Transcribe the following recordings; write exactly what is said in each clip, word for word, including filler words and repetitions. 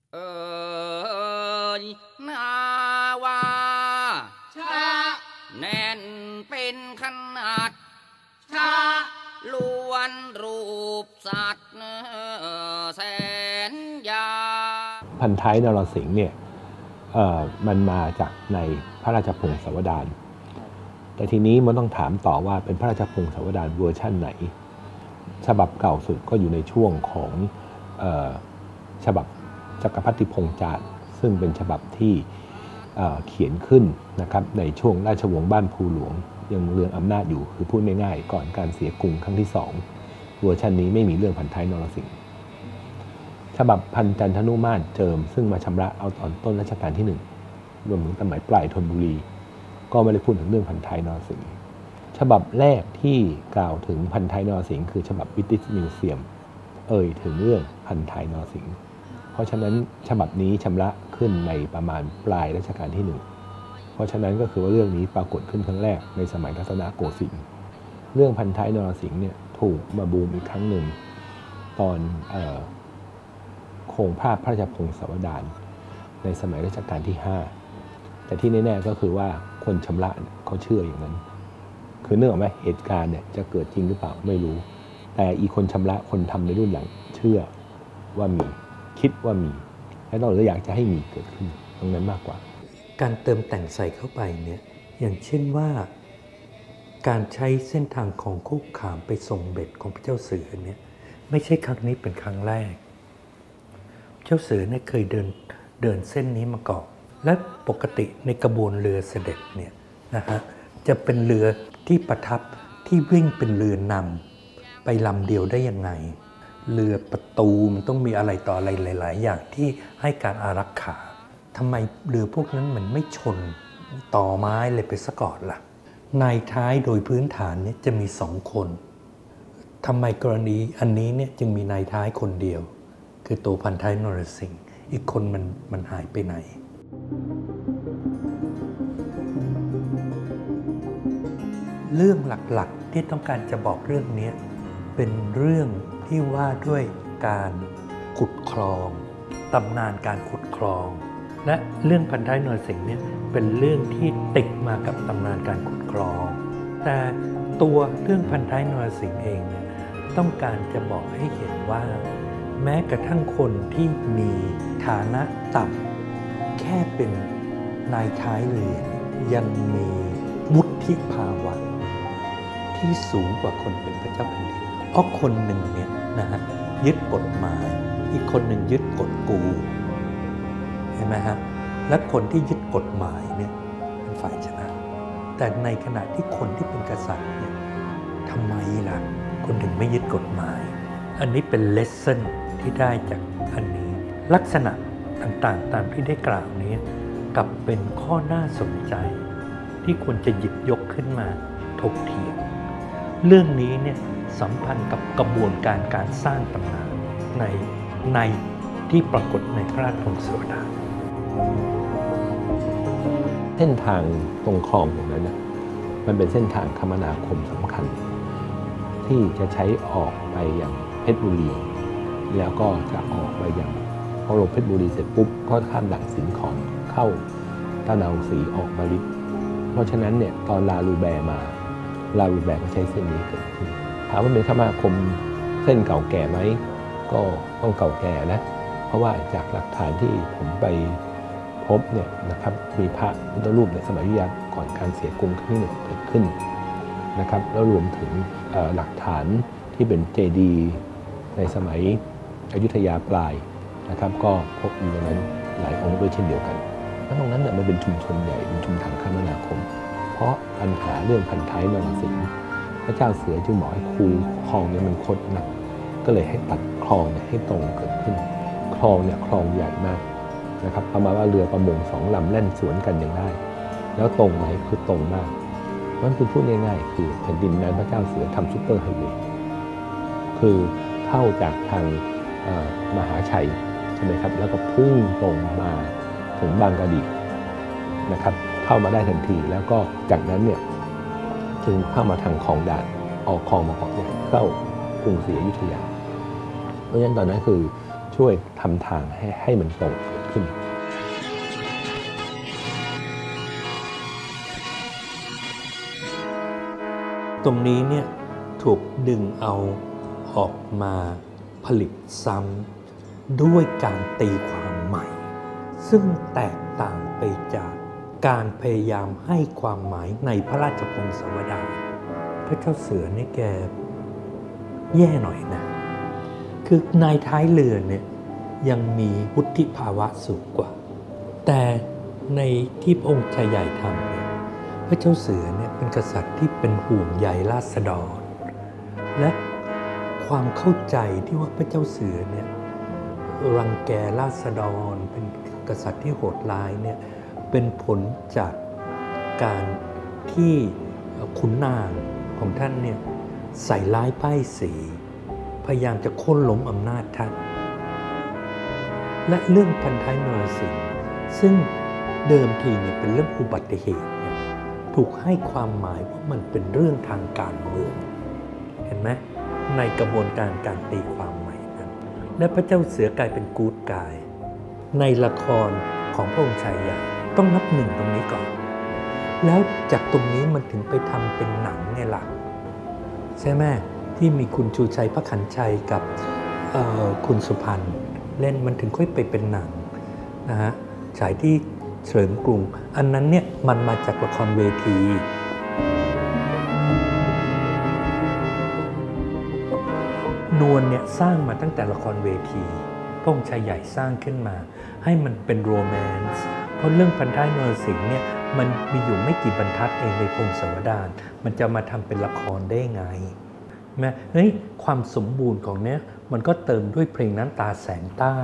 เอ่ยนาว่าชาแน่นเป็นขนาดชาล้วนรูปสัตว์แสนยาพันท้ายนรสิงห์เนี่ยมันมาจากในพระราชพงศาวดารแต่ทีนี้มันต้องถามต่อว่าเป็นพระราชพงศาวดารเวอร์ชั่นไหนฉบับเก่าสุดก็อยู่ในช่วงของเอ่อฉบับจักรพรรดิพงษ์จารย์ซึ่งเป็นฉบับที่เอ่อเขียนขึ้นนะครับในช่วงราชวงศ์บ้านภูหลวงยังเรืองอำนาจอยู่คือพูดง่ายๆก่อนการเสียกรุงครั้งที่สองเวอร์ชันนี้ไม่มีเรื่องพันท้ายนรสิงห์ฉบับพันจันทนุมาตรเจิมซึ่งมาชำระเอาตอนต้นรัชกาลที่หนึ่งรวมถึงสมัยปลายธนบุรีก็ไม่ได้พูดถึงเรื่องพันท้ายนรสิงห์ฉบับแรกที่กล่าวถึงพันท้ายนรสิงห์คือฉบับบิติชมิวเซียมเอ่ยถึงเรื่องพันท้ายนรสิงห์เพราะฉะนั้นฉบับนี้ชำระขึ้นในประมาณปลายรัชกาลที่หนึ่งเพราะฉะนั้นก็คือว่าเรื่องนี้ปรากฏขึ้นครั้งแรกในสมัยรัตนโกสินทร์เรื่องพันท้ายนรสิงห์เนี่ยถูกมาบูมอีกครั้งหนึ่งตอนเอ่อโครงภาพพระราชพงศาวดารในสมัยรัชกาลที่ห้าแต่ที่แน่ๆก็คือว่าคนชำระเขาเชื่ออย่างนั้นคือเนื่องจากว่าเหตุการณ์เนี่ยจะเกิดจริงหรือเปล่าไม่รู้แต่อีคนชำระคนทำในรุ่นหลังเชื่อว่ามีคิดว่ามีและเราเลยอยากจะให้มีเกิดขึ้นตรงนั้นมากกว่าการเติมแต่งใส่เข้าไปเนี่ยอย่างเช่นว่าการใช้เส้นทางของคุกขามไปส่งเบ็ดของพระเจ้าเสือเนี่ยไม่ใช่ครั้งนี้เป็นครั้งแรกเจ้าเสือเนี่ยเคยเดินเดินเส้นนี้มาก่อนและปกติในกระบวนเรือเสด็จเนี่ยนะฮะจะเป็นเรือที่ประทับที่วิ่งเป็นเรือนำไปลำเดียวได้ยังไงเรือประตูมันต้องมีอะไรต่ออะไรหลายๆอย่างที่ให้การอารักขาทำไมเรือพวกนั้นมันไม่ชนต่อไม้เลยไปซะก่อนล่ะนายท้ายโดยพื้นฐานเนี่ยจะมีสองคนทำไมกรณีอันนี้เนี่ยจึงมีนายท้ายคนเดียวคือตัวพันท้ายนรสิงห์อีกคนมันมันหายไปไหนเรื่องหลักๆที่ต้องการจะบอกเรื่องนี้เป็นเรื่องที่ว่าด้วยการขุดคลองตำนานการขุดคลองและเรื่องพันท้ายนรสิงห์เนี่ยเป็นเรื่องที่ติดมากับตำนานการขุดคลองแต่ตัวเรื่องพันท้ายนรสิงห์เองเนี่ยต้องการจะบอกให้เห็นว่าแม้กระทั่งคนที่มีฐานะต่ำแค่เป็นนายท้ายเรือยังมีวุฒิภาวะที่สูงกว่าคนเป็นพระเจ้าแผ่นดินเพราะคนหนึ่งเนี่ยนะฮะยึดกฎหมายอีกคนหนึ่งยึดกฎกูเห็นไหมฮะและคนที่ยึดกฎหมายเนี่ยเป็นฝ่ายชนะแต่ในขณะที่คนที่เป็นกษัตริย์เนี่ยทำไมล่ะคนถึงไม่ยึดกฎหมายอันนี้เป็นเลสเซ่นที่ได้จากอันนี้ลักษณะต่างๆตามที่ได้กล่าวนี้กลับเป็นข้อน่าสนใจที่ควรจะหยิบยกขึ้นมาถกเถียงเรื่องนี้เนี่ยสัมพันธ์กับกระบวนการการสร้างตำนานในในที่ปรากฏในพระราชพงศาวดารเส้นทางตรงคลองตรงนั้นนะมันเป็นเส้นทางคมนาคมสำคัญที่จะใช้ออกไปอย่างเพชรบุรีแล้วก็จะออกไปอย่างพอลงเพชรบุรีเสร็จปุ๊บก็ข้ามด่านสิงห์ขอนเข้าตะนาวศรีออกมาลิดเพราะฉะนั้นเนี่ยตอนลาลูแบร์มาลาลูแบร์ก็ใช้เส้นนี้เกิดขึ้นถามว่าเป็นคมนาคมเส้นเก่าแก่ไหมก็ต้องเก่าแก่นะเพราะว่าจากหลักฐานที่ผมไปพบเนี่ยนะครับมีพระพุทธรูปในสมัยอยุธยาก่อนการเสียกรุงครั้งที่หนึ่งเกิดขึ้นนะครับแล้วรวมถึงหลักฐานที่เป็นเจดีย์ในสมัยอยุธยาปลายนะครับก็พบอยู่ตรงนั้นหลายองค์ด้วยเช่นเดียวกันแล้วตรงนั้นเนี่ยมันเป็นชุมชนใหญ่เป็นชุมทางคมนาคมเพราะปัญหาเรื่องพันท้ายนรสิงห์พระเจ้าเสือจึงบอกให้คูคลองเนี่ยมันคดหนักก็เลยให้ตัดคลองเนี่ยให้ตรงเกิดขึ้นคลองเนี่ยคลองใหญ่มากนะครับประมาณว่าเรือประมงสองลำแล่นสวนกันยังได้แล้วตรงไหมคือตรงมากมันคือพูดง่ายๆคือแผ่นดินนั้นพระเจ้าเสือทำซุปเปอร์ไฮเวย์คือเข้าจากทางมหาชัยใช่ไหมครับแล้วก็พุ่งตรงมาถึงบางกะดีนะครับเข้ามาได้ทันทีแล้วก็จากนั้นเนี่ยจึงเข้ามาทางคลองด่านออกคลองมาก่อนเนี่ยเข้ากรุงศรีอยุธยาเพราะฉะนั้นตอนนั้นคือชช่วยทำทางให้ให้มันตรงขึ้นตรงนี้เนี่ยถูกดึงเอาออกมาผลิตซ้ำด้วยการตีความใหม่ซึ่งแตกต่างไปจากการพยายามให้ความหมายในพระราชพงศาวดารพระเจ้าเสือนี่แกแย่หน่อยนะคือนายท้ายเรือเนี่ยยังมีวุฒิภาวะสูงกว่าแต่ในที่พระองค์ชายใหญ่ทำเนี่ยพระเจ้าเสือเนี่ยเป็นกษัตริย์ที่เป็นห่วงใยราษฎรและความเข้าใจที่ว่าพระเจ้าเสือเนี่ยรังแกราษฎรเป็นกษัตริย์ที่โหดร้ายเนี่ยเป็นผลจากการที่ขุนนางของท่านเนี่ยใส่ร้ายป้ายสีพยายามจะโค่นล้มอำนาจท่านและเรื่องพันท้ายนรสิงห์ซึ่งเดิมทีเนี่ยเป็นเรื่องอุบัติเหตุเนี่ยถูกให้ความหมายว่ามันเป็นเรื่องทางการเมืองเห็นไหมในกระบวนการการตีความใหม่นั้นและพระเจ้าเสือกลายเป็นกู๊ดกายในละครของพระองค์ชายใหญ่ต้องนับหนึ่งตรงนี้ก่อนแล้วจากตรงนี้มันถึงไปทำเป็นหนังไงล่ะใช่ไหมที่มีคุณชูชัยพระขันชัยกับคุณสุพรรณเล่นมันถึงค่อยไปเป็นหนังนะฮะฉายที่เฉลิมกรุงอันนั้นเนี่ยมันมาจากละครเวทีนวลเนี่ยสร้างมาตั้งแต่ละครเวทีพระองค์ชายใหญ่สร้างขึ้นมาให้มันเป็นโรแมนซ์เพราะเรื่องพันท้ายนรสิงห์เนี่ยมันมีอยู่ไม่กี่บรรทัดเองในพงศาวดารมันจะมาทำเป็นละครได้ไงแม้เฮ้ยความสมบูรณ์ของเนี้ยมันก็เติมด้วยเพลงน้ำตาแสงใต้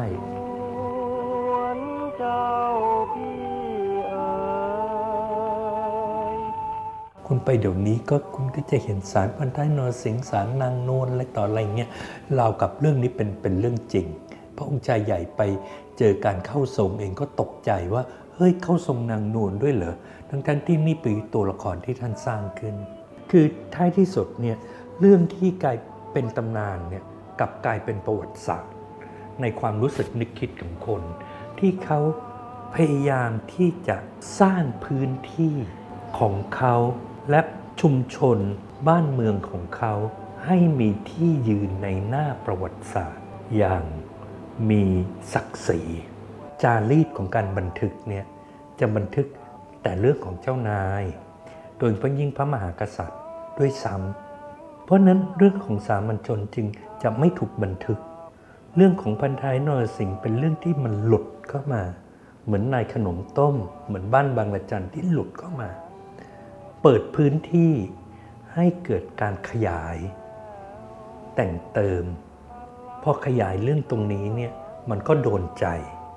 คุณไปเดี๋ยวนี้ก็คุณก็จะเห็นสารพันท้ายนรสิงห์สารนางนวลอะไรต่ออะไรเงี้ยเรากับเรื่องนี้เป็นเป็นเรื่องจริงพระองค์ชายใหญ่ไปเจอการเข้าทรงเองก็ตกใจว่าเฮ้ยเข้าทรงนางนวลด้วยเหรอทั้งทั้งที่นี่เป็นตัวละครที่ท่านสร้างขึ้นคือท้ายที่สุดเนี่ยเรื่องที่กลายเป็นตำนานเนี่ยกลับกลายเป็นประวัติศาสตร์ในความรู้สึกนึกคิดของคนที่เขาพยายามที่จะสร้างพื้นที่ของเขาและชุมชนบ้านเมืองของเขาให้มีที่ยืนในหน้าประวัติศาสตร์อย่างมีศักดิ์ศรีจารีตของการบันทึกเนี่ยจะบันทึกแต่เรื่องของเจ้านายโดยเฉพาะยิ่งพระมหากษัตริย์ด้วยซ้ำเพราะนั้นเรื่องของสามัญชนจึงจะไม่ถูกบันทึกเรื่องของพันท้ายนรสิงห์เป็นเรื่องที่มันหลุดเข้ามาเหมือนนายขนมต้มเหมือนบ้านบางระจันที่หลุดเข้ามาเปิดพื้นที่ให้เกิดการขยายแต่งเติมพอขยายเรื่องตรงนี้เนี่ยมันก็โดนใจ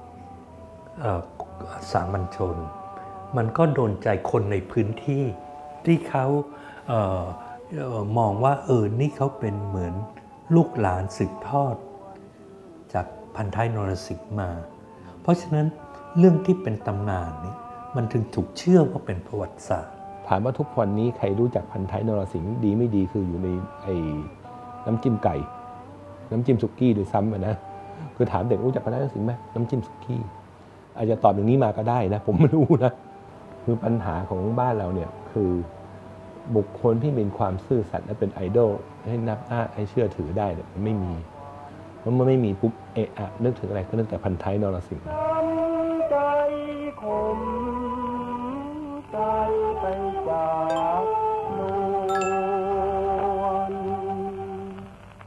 สามัญชนมันก็โดนใจคนในพื้นที่ที่เขาเอ่อเอ่อมองว่าเออนี่เขาเป็นเหมือนลูกหลานสืบทอดจากพันท้ายนรสิงห์มาเพราะฉะนั้นเรื่องที่เป็นตำนานนี้มันถึงถูกเชื่อว่าเป็นประวัติศาสตร์ถามว่าทุกวันนี้ใครรู้จักพันท้ายนรสิงห์ดีไม่ดีคืออยู่ในไอ้น้ำจิ้มไก่น้ำจิ้มสุกี้โดยซ้ำนะคือถามเด็กรู้จักพันท้ายนรสิงห์ไหมน้ำจิ้มสุกี้อาจจะตอบอย่างนี้มาก็ได้นะผมไม่รู้นะคือปัญหาของบ้านเราเนี่ยคือบุคคลที่มีความซื่อสัตย์และเป็นไอดอลให้นับอ้าให้เชื่อถือได้เนี่ยมันไม่มีเพราะมันไม่มีปุ๊บเอะอะนึกถึงอะไรก็นึกแต่พันท้ายนรสิงห์ใจคมใจไปจาก